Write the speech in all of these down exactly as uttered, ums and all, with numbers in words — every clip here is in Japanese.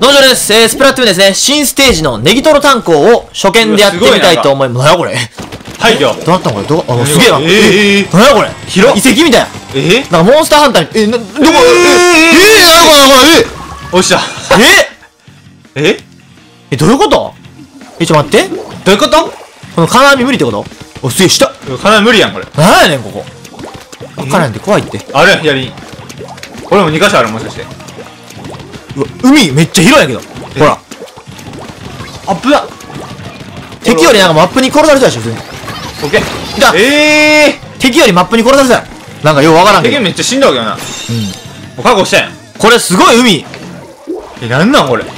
農場です。えー、スプラトゥーンですね。新ステージのネギトロ炭鉱を初見でやってみたいと思います。なやこれ。 はいよ。 どうなったのこれ。ど、あ、すげえな。 えええ。 なやこれ。 広っ。 遺跡みたいな。 えなんかモンスターハンターに、え、な、どこ、え、え、え、なやこれ、これ、え、 おっしゃ。 えええ、どういうこと？え、ちょ、待って。 どういうこと？ この金網無理ってこと？お、すげえ、下。 かなり無理やん、これ。 なんやねん、ここ。わからんで怖いって。 あれ左に。これもに箇所ある、もしかして。 うわ、海めっちゃ広いんやけど。ほら。 あっぶだ。 敵よりなんかマップに殺されたでしょ、普通に。 オッケー。 いた。 ええー。 敵よりマップに殺されたよ。なんかようわからんけど。 敵めっちゃ死んだわけよな。うん。もう覚悟したやん。 これすごい海。 え、なんなんこれ。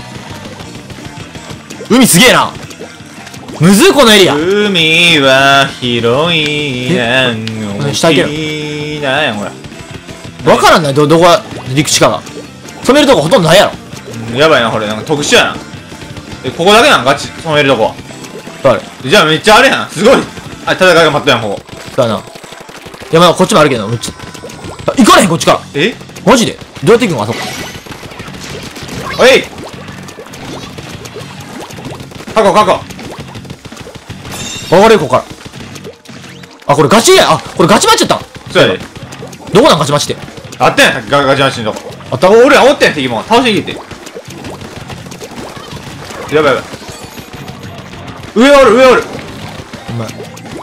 海すげえな。むずいこのエリア。 海は広いなん下行ける。なんやこれ。 わからんない、ど、どこが陸地かが。止めるとこほとんどないやろ。 うん、やばいな、これ。なんか特殊やな。え、ここだけなんガチ、止めるとこ。 ある。 じゃあめっちゃあれやん。すごい。あ、戦いが待ったやん、ここ。 だな。いや、まあこっちもあるけど、めっちゃ。あ、行かれへん、こっちから。 えマジでどうやって行くのあそこ。 おい過去過去。 わかるよ、ここから。あ、これガチや。あ、これガチマッチやったん。 そうやで。 どこなんガチマッチって。 あったやん、ガガチマシンのとこ。 あった。 俺らおったやん、敵も。倒しに行けて。やばいやばい。上おる、上おる。 お前。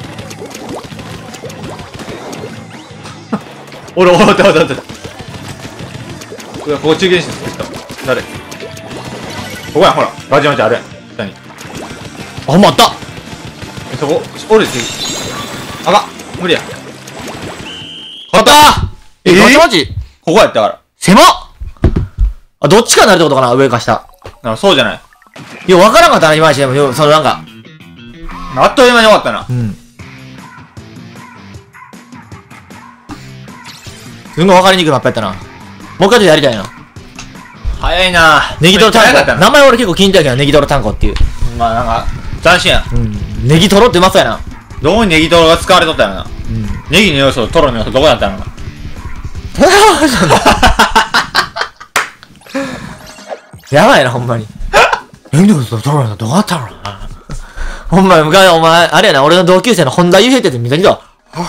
おる、おる、おった、おった、おった。うわ、ここ中継して作った。誰ここやん、ほら。ガチマチあるやん。下に。 あ、ほんまあった。 えそこ、おるって。あかん。無理や。 あったー。え、ガチマッチここやったから。 狭っ。あ、どっちかになるってことかな、上か下。 なんかそうじゃない。 いや、わからんかったな、今まで。よ、そのなんか。 あっという間に終わったな。 うん。すんごい分かりにくいマップやったな。もう一回ちょっとやりたいな。 早いな。 ネギトロタンコ。 早かったな。 名前俺結構気に入ったけど、ネギトロタンコっていう。 まあなんか、斬新やん。 うん。ネギトロってうまそうやな。 どこにネギトロが使われとったよな。 うん。 ネギの要素とトロの要素どこだったのか。 やばいな、ほんまに。ネギトロとトロのどこだったのな。ほんまに、昔、お前、あれやな、俺の同級生の本田優平って見たけど。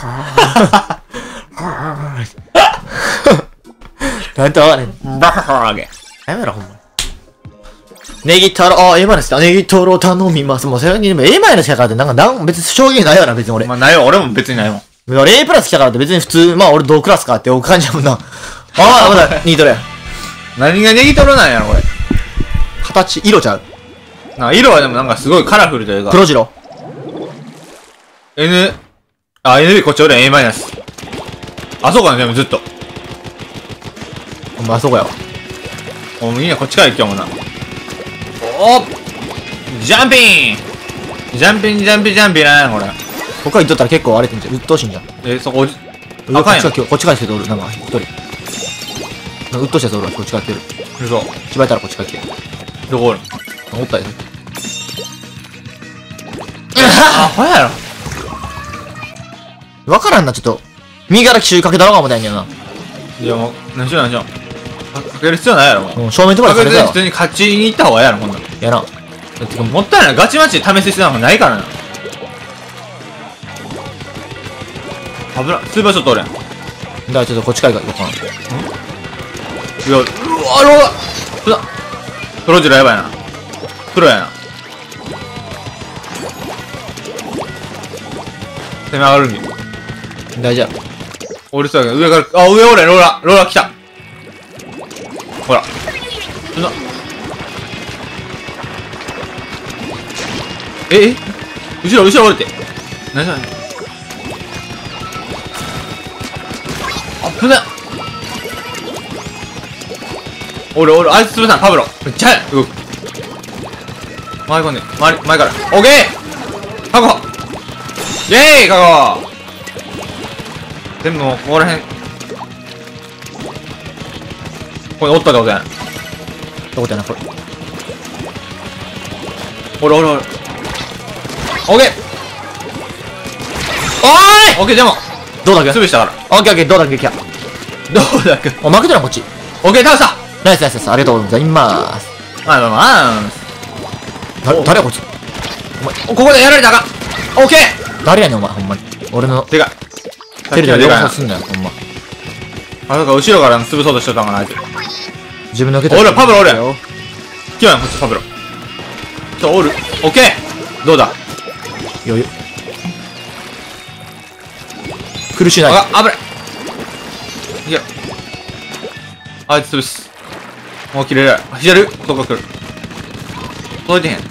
なんてわかんねん。バカーゲ。やめろ、ほんまに。ネギトロ、あ、A マイナスだ。ネギトロ頼みます。もう、それに、でも A マイナス来たからって、なんか、なん別に証言ないよな、別に俺。 まあないよ、俺も別にないもん。 俺 A プラス来たからって別に普通、まあ俺同クラスかってお感じやもんな。ああ、まだ、ニートロや。 何がネギトロなんやろ、これ。 形、色ちゃう。 な色はでもなんかすごいカラフルというか。 黒白。 N、あ、エヌビー こっち俺 A マイナス。あ、そうかな、でもずっと。 まあそこやわ。 お、みんなこっちから行きよもんな。おおジャンピンジャンピンジャンピンジャンピンなんやこれ。 ここから行っとったら結構荒れてんじゃん。うっとうしいんじゃん。 え、そこ、 あかんやん。 あかんやん。 こっちから来てる、なんか一人。なんかうっとうしたやつおるわ、こっちから来てる。 嘘。 芝居たらこっちから来てる。 どこおるんおったよ。 あ、ほやろ。 わからんな、ちょっと。右から奇襲かけたろうか思ったんやけどな。 いやもう、何しよう何しよう。かかける必要ないやろ、もう。 うん、正面とかでかけたよかけて普。通に勝ちに行った方がええやろ、こんなん。 やな。 てか、もったいない。ガチマッチで試す必要なんかないからな。危ない。スーパーショットおるやん。 だからちょっとこっちから行こうかな。 いや、うわ、ローだうわトロジロやばいな。プロやな。攻め上がるんで。 大丈夫。 俺そうやけど、上から、あ、上おれ、ローラ、ローラ来た。ほら。そんな。え、え後ろ、後ろおれて。何それ。あっぶな。俺、俺、あいつ潰さん、パブロ。めっちゃ速い。動く。回り込んで、回り、前から。オッケー確保イェーイ確保全部もう、ここら辺。これ、おったってことやん。 どこだよな、これ。 おるおるおる。オッケーおーいオッケー、でも、 どうだっけ潰したから。 オッケーオッケー、どうだっけ来た。 どうだっけあ、負けたな、こっち。 オッケー、倒したナイスナイスナイス、ありがとうございます。 まあまあまあ。 な、誰やこいつ。 お前、ここでやられたらあかん。オッケー。 誰やねん、お前、ほんまに。俺の、 でかい。 テレビででかいな。 両方すんなよ、ほんま。 あ、だから後ろから潰そうとしとったんかな、あいつ。 自分の受けおる、パブロおるやん。 よ。 来よやん、こっちパブロ。ちょ、おる。オッケー。どうだ。 余裕。苦しない。 あ、危ない。いや。あいつ潰す。もう切れる。左どこ来る。届いてへん。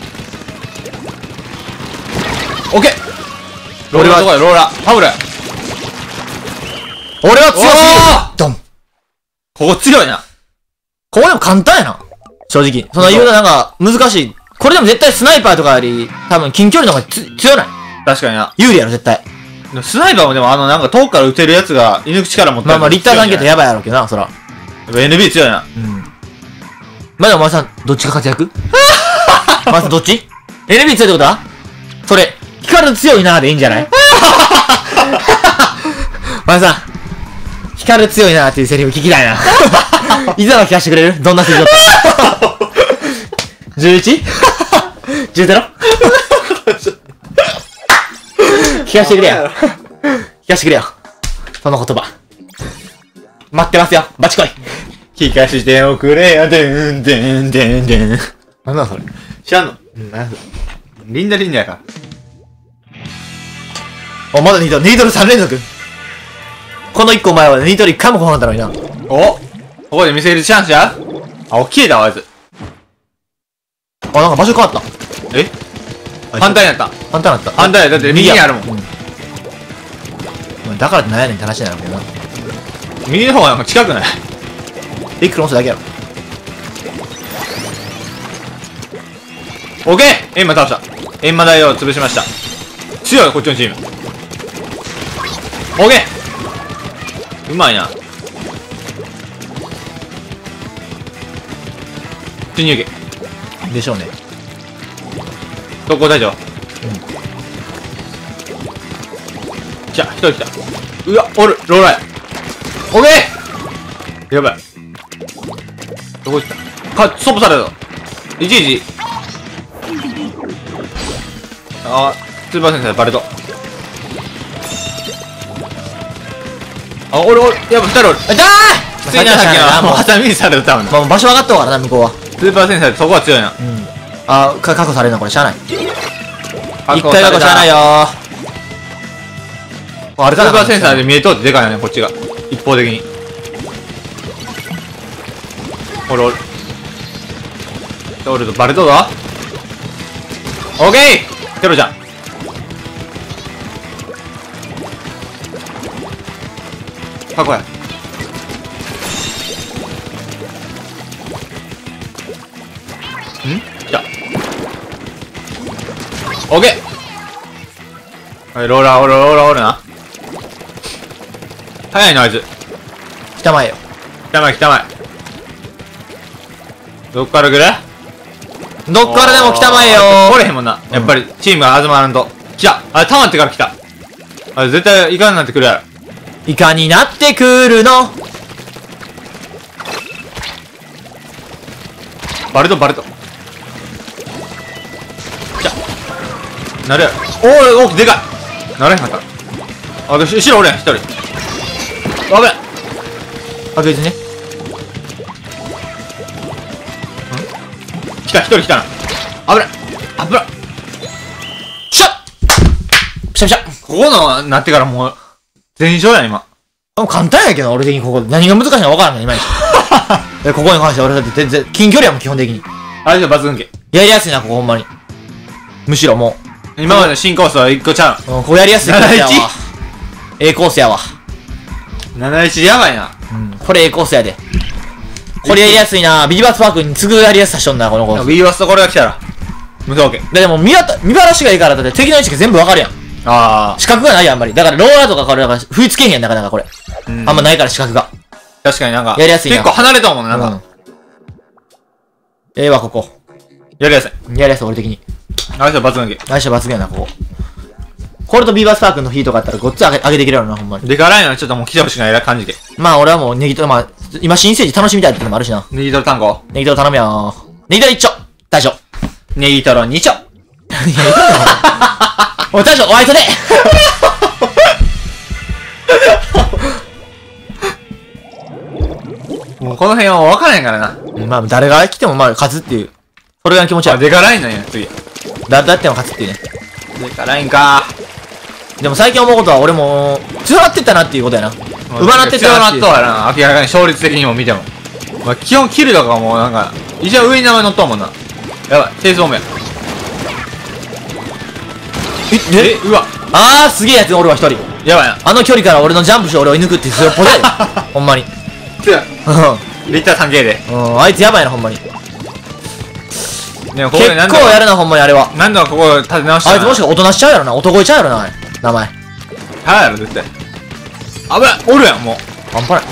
オッケー。ローラーどこや、ローラー。パブロや。 俺は強すぎるおードン。 ここ強いな。 ここでも簡単やな。正直。そんな言うとなんか、難しい。これでも絶対スナイパーとかより、多分近距離の方がつ強ない。 確かにな。 有利やろ、絶対。 でもスナイパーもでもあのなんか遠くから撃てるやつが、射抜く力持ってる。 まあまあ、リッター関係とややばいやろうけどな、そら。 っぱ エヌビー 強いな。 うん。まあでもお前さん、どっちが活躍お前さんどっち ?エヌビー 強いってことはそれ、光る強いなーでいいんじゃないお前さん、光る強いなーっていうセリフ聞きたいな。いざは聞かせてくれるどんなセリフだった じゅういち? じゅうゼロ? 聞かせてくれよ。聞かせてくれよ。その言葉。待ってますよ。バチコイ。 聞かしておくれよ、でんでんでんでん。 なんだそれ。 知らんのうん、なんだリンダリンダやから。 お、まだニートル、ニートルさん連続。このいっこ前はニートルいっかいも来なかったのにな。 おここで見せるチャンスやあ、おっきいだわ、あいつ。 あ、なんか場所変わった。 え反対になった。 反対になった。 反対やだって右にあるもんうん。だからってなんやねんって話になるけどな。 右の方がなんか近くないビックロンスだけやろ。 オッケーエンマ倒した。エンマ台を潰しました。強い、こっちのチーム。オッケーうまいな。侵入機。 でしょうね。 特攻隊長。うん。来た、一人来た。うわ、おる、ローライ。オッケーやばい。どこ行ったか、ストップされたぞ。いちいち。あー、スーパーセンサーバレと。あ、おるおる、やばい、二人おる。 あ、痛いきついな、さっきの。もう、ハサミにされたもんな。 まあ、場所分かったわからな、向こうは。 スーパーセンサーでそこは強いな。 うん。あ、か、確保されるな、これ、しゃあない。一一回確保しゃあないよー。あれかなスーパーセンサーで見えとってでかいよね、こっちが。一方的に。おるおる。おるとバレとるぞ。オッケーテロちゃん。かっこや。ん来た。オッケーはい、ローラーおる、ローラーおるな。早いな、あいつ。 来たまえよ。 来たまえ、来たまえ。どっから来るどっからでも来たまえよ来れへんもんな。やっぱり、チームが集まらんと。来たあれ、溜まってから来た。あれ、絶対、いかんなってくるやろ。 いかになってくるのバレとバレと。来たなるやろ。おー、おー、でかいなれへんかった。あ、で、後ろおるやん、一人。あべんあ、別にね。 来た、一人来たな。危ない危ないしゃっピシャピシャここの、なってからもう、全勝やん、今。 もう簡単やけど、俺的にここ。何が難しいのか分からんねん、今に。え、ここに関しては俺だって全然、近距離やもん、基本的に。 あれじゃ抜群け。 やりやすいな、ここほんまに。むしろも今までの新コースは一個ちゃう。 う。うん、ここやりやすいコースやわなないち。 A コースやわ。 なないちやばいな。 うん、これ A コースやで。これやりやすいな。ビーバスパークに次ぐやりやすさしとんな、このコース。 ビーバスとこれが来たら、無双 OK。 で、でも見渡、見晴らしがいいから、だって敵の位置が全部わかるやん。 あ視覚がないやん、あんまり。だからローラーとかから、振り付けへんやん、なかなかこれ。 ー。うんあんまないから、視覚が。 確かになんか、 やりやすいな結構離れたもんね、なんか。 うん。ええわ、ここ。 やりやすい。 やりやすい、俺的に。 あれじゃ抜群け。 相性抜群やな、ここ。これとビーバスパークの日とかあったらごっつ上げ、上げてきれるな、ほんまに。 でかないのちょっともう来てほしくない感じけ。 まあ、俺はもうネギトロ、まあ、今新生児楽しみたいってのもあるしな。 ネギトロ単語ネギトロ頼むよネギトロ一丁。大将。 ネギトロに丁。 いや、いかんよ。おい、大将、お相手でもうこの辺は分からへんからな。 まあ、誰が来てもまあ、勝つっていう。それが気持ちあ、 悪い。 デカラインなんや、次。 誰だっても勝つっていうね。 デカラインか。 でも最近思うことは俺も、強なってったなっていうことやな。うまなってった強ななっいう。 ってとはな、明らかに勝率的にも見ても。まあ、基本キルとかもなんか、一応上に名前乗っとんもんな。やばい、テイスボムや。 え、 え、うわ、 あー、すげえやつおるわ、一人。 やばいな。 あの距離から俺のジャンプして俺を追い抜くってそれポテよ。ほんまに。 強い。リッター さんケー で。 うん、あいつやばいな、ほんまに。 でもここ結でなんとか、 構やるな、ほんまにあれは。 なんとかここ立て直したあいつもしかおとなしちゃうやろな。男声ちゃうやろな、あれ名前。 はいやろ、絶対。危ない、おるやん、も半端ない。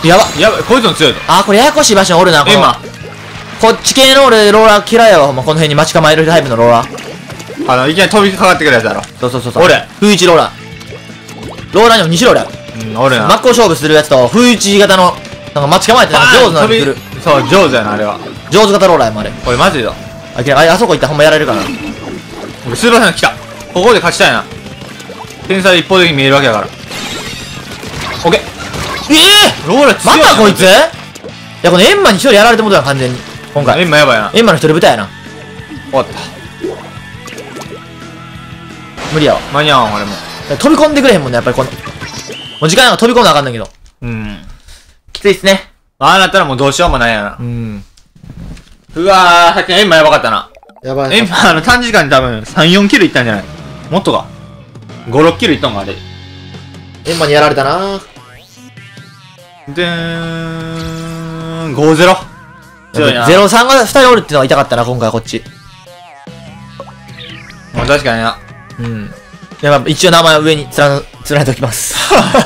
やば。 う。やばい、こいつも強いぞ。 あー、これややこしい場所におるな、この。 今、 こっち系の俺、ローラー嫌いやわ、ほんま。この辺に待ち構えるタイプのローラー。 あの、いきなり飛びかかってくるやつやろ。 そうそうそうそう。 俺。 風打ちローラー。ローラーにもに種類ある。 うん、おるな。 真っ向勝負するやつと、風打ち型の、なんか待ち構えて、なんか上手なのに来る。 そう、上手やな、あれは。 上手型ローラーやもん、あれ。 これマジだ。 あ、いああそこ行ったらほんまやられるからな。 俺スーパーセン来た。ここで勝ちたいな。天才で一方的に見えるわけだから。オッケー。 ええローラ強いな。 またこいついや、このエンマに一人やられてもうたやん、完全に。今回。 エンマやばいな。 エンマの一人豚やな。 終わった。 無理やわ。 間に合わん、俺も。 飛び込んでくれへんもんね、やっぱりこの。もう時間なんか飛び込んだらあかんねんけど。 うん。 きついっすね。 ああなったらもうどうしようもないやな。 うん。 うわー、さっきのエンマやばかったな。 やばエンマ、あの短時間に多分さん、よんキルいったんじゃない？もっとか。ご、ろっキルいったんか、あれ。 エンマにやられたなでーん、ごゼロ。強いな。 ゼロさんがふたりおるってのが痛かったな、今回こっち。 まあ確かにな。 うん。いや、まあ、一応名前は上に連ね、連ねておきます。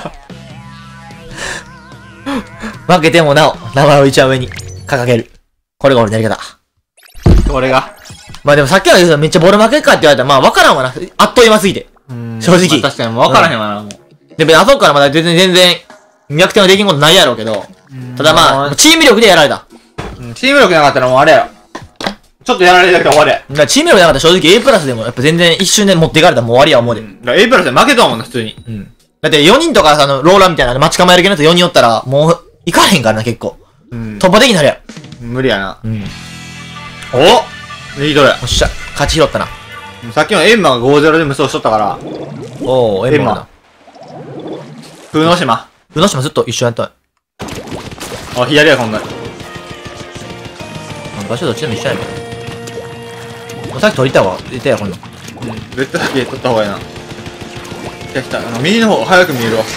負けてもなお、名前を一番上に掲げる。これが俺のやり方。 これが。 まあでもさっきは言うとめっちゃボロ負けかって言われたら、まあ分からんわな。あっという間すぎて。正直まあ確かにもう分からへんわな、もう。 で、別にあそこからまだ全然、全然、逆転はできんことないやろうけど、ただまあ、チーム力でやられた。 うんチーム力なかったらもうあれやろ。ちょっとやられたけど終わりや。 だからチーム力なかったら正直 A プラスでもやっぱ全然一瞬で持っていかれたらもう終わりや思うで。 だから A プラスで負けたもんな、普通に。 うん。だってよにんとかさ、あの、ローラーみたいな待ち構える系のやつよにんおったら、もう、行かへんからな、結構。 うん。 突破的になるや無理やな。 ん。うん。 おいいどれ。 おっしゃ、勝ち拾ったな。 さっきのエンマがごゼロで無双しとったから、 おー、エンマだ。 風の島。 宇野島ずっと一緒やったんや。 あ、左や、こんなに。 場所どっちでも一緒やねん。さっき取りたいわ。出たや、こんなん。 うん。ベッドだけ取った方がいいな。来た来た。あの、右の方、早く見えるわ。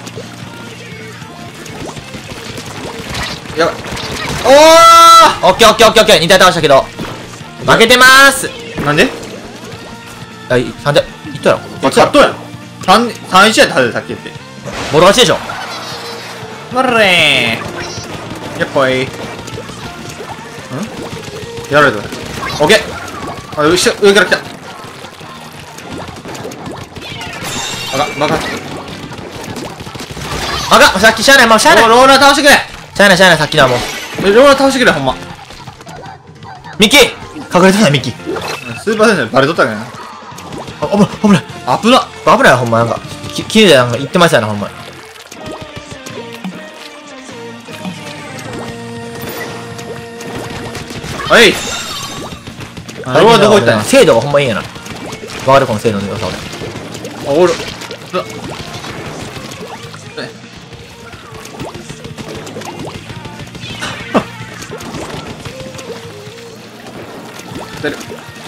やばい。おオッケーオッケーオッケーオッケー。に体倒したけど。負けてまーす。 ーなんであ、い、さん体、いったやろ。 あ、カットやん。さん、さんいちやったはずでさっき言って。 ボロ勝ちでしょ。 まるれー。やっぽい。んやられた。オッケー。あ、後ろ、上から来た。あかん、バカ。 あかん、さっきしゃあない、もうしゃあない。 ローラー倒してくれ。 しゃあない、しゃあない、さっきのはもう。 えローラー倒してくれ、ほんま。 ミッキー隠れてない、ミッキー。 スーパー先生バレとったけどな。 あ、危ない、危ない。 危な。 危ないわ、ほんま、なんか。き、きれいでなんか言ってましたよな、ほんまに。 はい。あローラーどこ行ったんや。 精度がほんまいいんやな。わかるこの精度の良さ、俺。 あ、おる。うわ出る。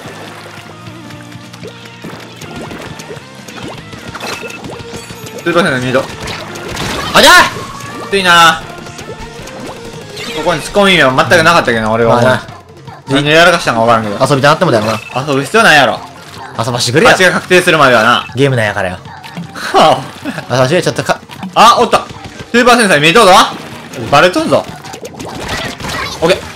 スーパーセンターミード。 あ、じゃきついな。ここにツッコミは全くなかったけどな、俺は。 まあな。 何をやらかしたんか分からんけど。 遊びたなってもだよな。 遊ぶ必要ないやろ。 遊ばしてくれや勝。ちが確定するまではな。 ゲームなんやからよ。 は遊ばしてくれ、ちょっとか、 あ、おった。スーパーセンサー見えとうぞ。バレとんぞ。オッケ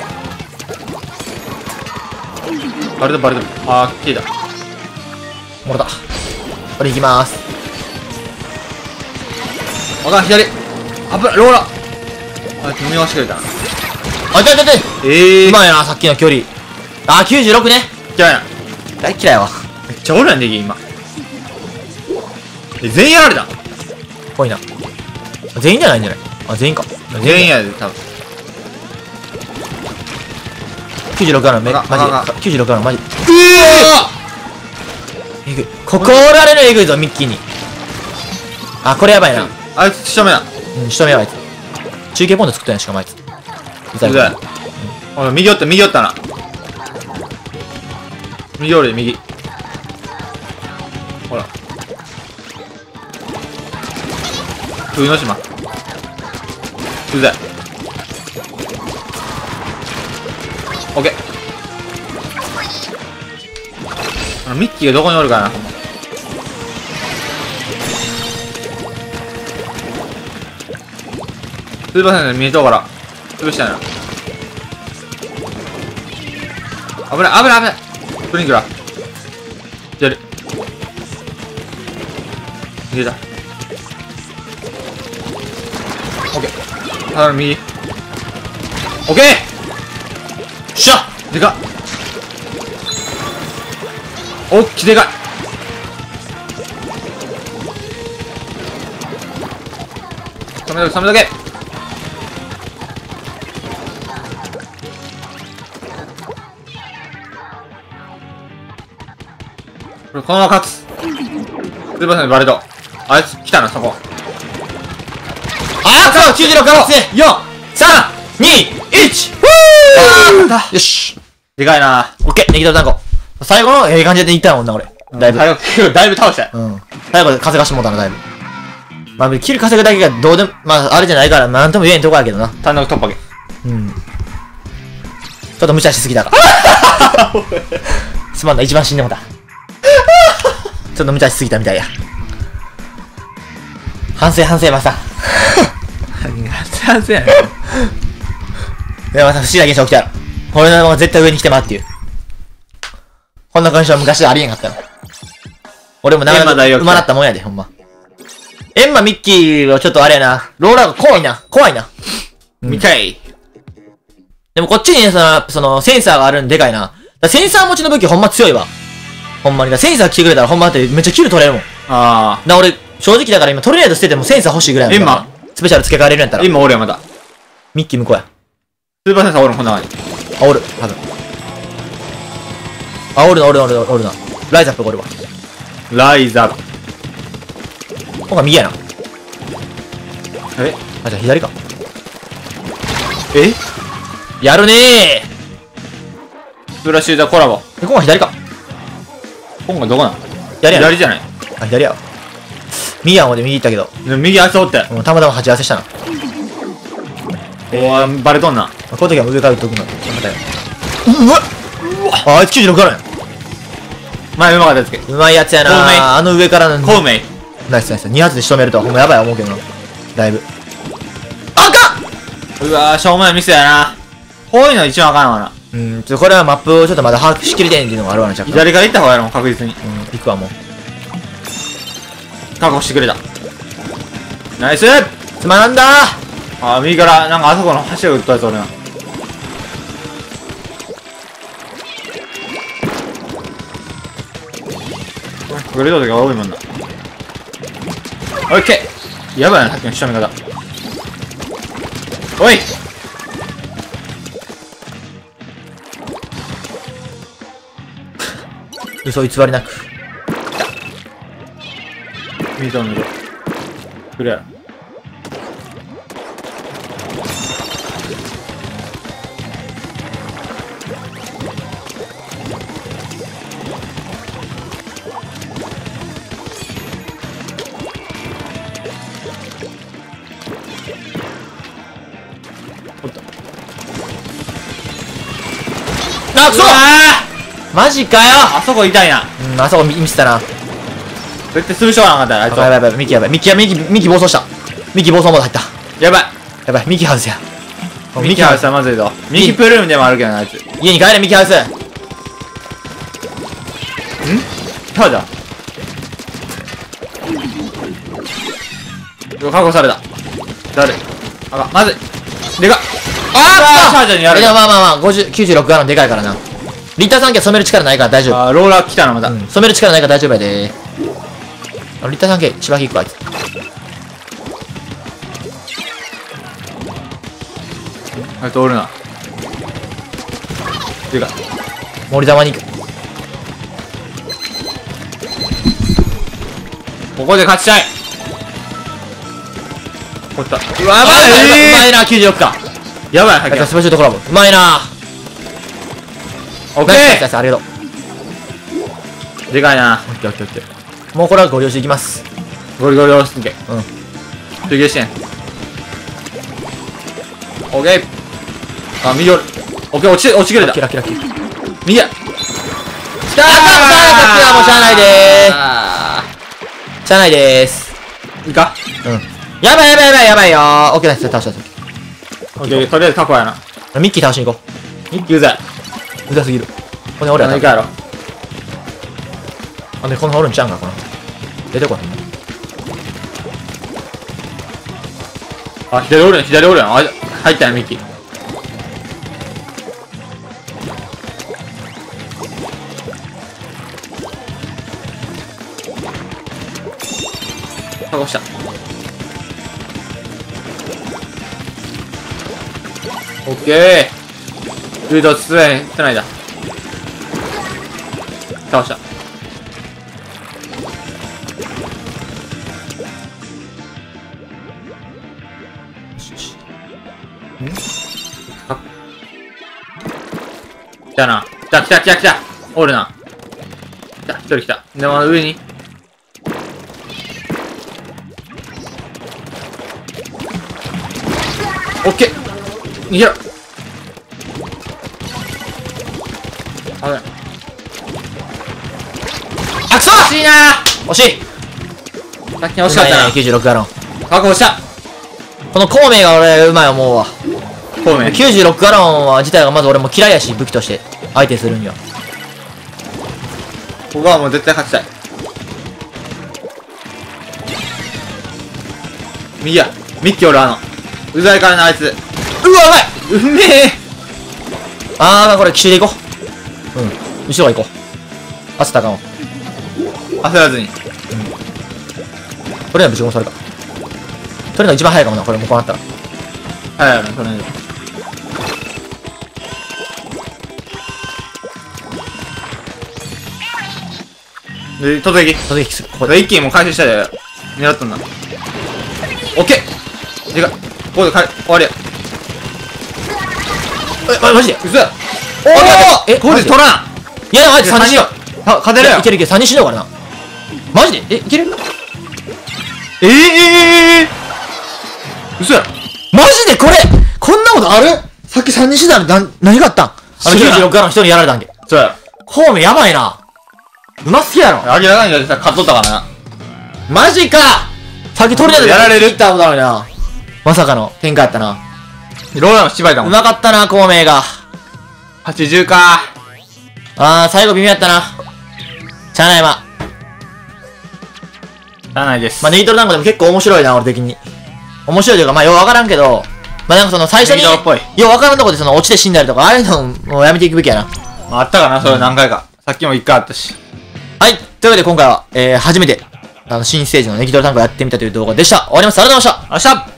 ー。バレとバレとる。あー、消えた。 もろた。これ行きまーす。 あかん、左。あぶら、ローラ。あいつ見逃してくれたな。 あ、痛い痛い痛い。 ええー。 うまいな、さっきの距離。あー、きゅうじゅうろくね。 嫌いな。 大嫌いやわ。 めっちゃおるやん、ネギ、今。え、全員やられた。 ぽいな。全員じゃないんじゃない？あ、全員か。 全員やで、多分。 きゅうじゅうろくあるの、め、 あマああジで。きゅうじゅうろくあるの、マジで。 ええぐい。ここおられるえぐいぞ、ミッキーに。あ、これやばいな。 ー、あいつ仕留めな。 うん、仕留めやばいやつ。中継ポンド作ったんやしかもあいつ。うざい。 うざい。ほら、右おった、右おったな。右おるで、右。ほら。冬の島。うざい。オッケー。あのミッキーがどこにおるかな、ほんま。スーパーセント見えとうから、潰したいな。危ない、危ない、危ない。プリンクラー。やる。逃げた。オッケー。ただの右。オッケーしゃでかっおっきでかい止めとけ止めとけこれこのまま勝つすいませんバレトあいつ来たなそこあー、そう、きゅうじゅうろくあるっよんさんにいちあよし。 でかいなオッケー、ネギトロ単語。最後のええ感じでいったもんな、俺。だいぶ。 最後だいぶ倒したようん。最後で稼がしてもうたな、だいぶ。まあ、キル稼ぐだけがどうでも、まあ、あれじゃないから、なんとも言えんとこやけどな。 単独突破けうん。ちょっと無茶しすぎたか。すまんな、一番死んでもた。ちょっと無茶しすぎたみたいや。反省反省まさ。 反省やねいや、また不思議な現象起きたら。俺のまま絶対上に来てまうっていう。こんな感じは昔はありえんかったの。俺もなかなかうまなったもんやで、ほんま。エンマミッキーはちょっとあれやな。ローラーが怖いな。怖いな。 見たいでもこっちにね、その、その、センサーがあるんでかいな。だからセンサー持ちの武器ほんま強いわ。ほんまに。だからセンサー来てくれたらほんまってめっちゃキル取れるもん。 あな、俺、正直だから今トルネード捨ててもセンサー欲しいぐらいやもん。 エンマスペシャル付け替えれるんやったら。 今おるやまだミッキー向こうや。 スーパーセンサーおるこんなのにあ、おる。多分。あ、おるな、おるな、おるな、おるな。ライザップがおるわ。 ライザーほんが右やな。 えあ、じゃあ左か。 えやるねスプラシューザーコラボー。え、こんが左か。 本がどこなん左やな。 左じゃないあ、左やわ。右やんほんで右行ったけど。 でも右足おってうん、たまたま鉢合わせしたな。 おーバレとんなこの時は上から打っとくの。またよ。うわうわあ、あいつきゅうじゅうろくあるんや。 前うまかったやつけうまいやつやコウメイなあの上からの。 コウメイナイスナイス。に発で仕留めるとはほんまやばい思うけどな。だいぶ。あかんうわーしょうもないミスやなこういうの一番あかんわなうん、ちょ、これはマップをちょっとまだ把握しきれてんっていうのがあるわな、若干。 左から行った方がやろ確実にうん、行くわもう。 確保してくれたナイスつまらんだあー右からなんかあそこの橋を打ったやつ俺なグレードとか多いもんなオッケーやばいなさっきの仕留め方おい嘘偽りなく。 右と右とクリアおったあ、くそマジかよあそこ痛いなうん、あそこ見見せたな。 絶対するしょうがなかったなあいつやばいやばいやばい、ミキやばい。ミキや、ミキ、ミキ暴走した。ミキ暴走モード入った。 やばいやばい、ミキハウスや。 ミキハウスはまずいぞミキプルームでもあるけどなあいつん家に帰れ、ミキハウス。 そうじゃ確保された誰あかんまずいでかっあーチャージャーにやる。 でもまあまあまあ、ごじゅう、きゅうじゅうろくガロンでかいからな。リッターさん系染める力ないから大丈夫。 あー、ローラー来たな、また。 うん、染める力ないから大丈夫やで。あリッターさん系、芝引くわ、あいつ。 あいつおるな。てか、 森玉に行く。 ここで勝ちたい。こった。うわ、やばい、 うまえいな、きゅうじゅうろくか。 ー、やばい、はあいつスペシャルトコラボ。うまいな。 オッケナイスナイスありがとー。でかいな。 う。オッケーオッケーオッケー。もうこれはご了承いきます。 ゴリゴリ押すんけ。 うん。 休憩してん。オッケー。あ、右おる。オッケー、落ちて、落ちてくれたキ。ラキラキラ。 右や。来たー。 やったー、さっきはもうしゃあないでー。 あしゃあないでーす。 ーいいか。 うん。やばいやばいやばいやばいよー。オッケーナイス、倒した。 オッケー、とりあえず確保やな。 ミッキー倒しに行こ一気うざい。 う。うざすぎる。これ俺やった。 何かやろ。 あ、で、この辺おるんちゃうんか、この。出てこない。 あ、左おるやん、左おるやん。あ、入ったやん、ミッキー。確保した。オッケー。ルートつない、つないだ。倒した。来たな。来た来た来た来た。おるな。来た、一人来た。でも上に。オッケー。逃げろ。あれ。 あ、くそ惜しいなー。惜しい。 さっきに惜しかったな。 きゅうじゅうろくガロン。 確保した。 この孔明が俺、うまい思うわ。 孔明。 きゅうじゅうろくガロンは自体がまず俺も嫌いやし、武器として相手するには。 ここはもう絶対勝ちたい。右や。ミッキーおる、あの。うざいからな、あいつ。 うわ、うまい。 うめえ。 あー、まあこれ奇襲でいこう。うん。後ろが行こう。焦ったらあかんわ。 焦らずに。 とりあえずぶち込むそれか。とりあえず一番早いかもな、これもうこうなったら。 はい、はい、それで。で、突撃。 突撃する。こここで。 れ一気にもう回収したで、狙ったんだ。オッケー。でかい。ここでかい、終わりや。 え、ま、マジでうそや。 おーえ、ここで取らん。 いや、でもあいつさんにんしよう。 あ、勝てるやん。 いけるいける、さんにんしようからな。マジでえ、いけるえー、えー、えー、嘘やろ。 マジでこれこんなことあるさっきさんにんしだの、な、何があったんあのきゅうじゅうろくガロン一人やられたんけ。 そうやろ。 孔明やばいな。うますぎやろ。 明らかにだってさ、勝っとったからな。 マジかさっき取れたやられるってことだろうな。まさかの展開やったな。 ローラーの芝居だも。 うんまかったな、孔明が。 はちじゅうか。 あー、最後微妙やったな。しゃあないま。 しゃあないです。 まあ、ネギトロ団子でも結構面白いな、俺的に。面白いというか、まあ、ようわからんけど、まあ、なんかその、最初に、 ネギトロっぽいようわからんとこでその、落ちて死んだりとか、ああいうのもうやめていくべきやな。 まあ、あったかな、それ何回か。さっきも一回あったし。 はい。というわけで今回は、えー、初めて、あの、新ステージのネギトロ団子やってみたという動画でした。終わります。ありがとうございました。 あっしゃ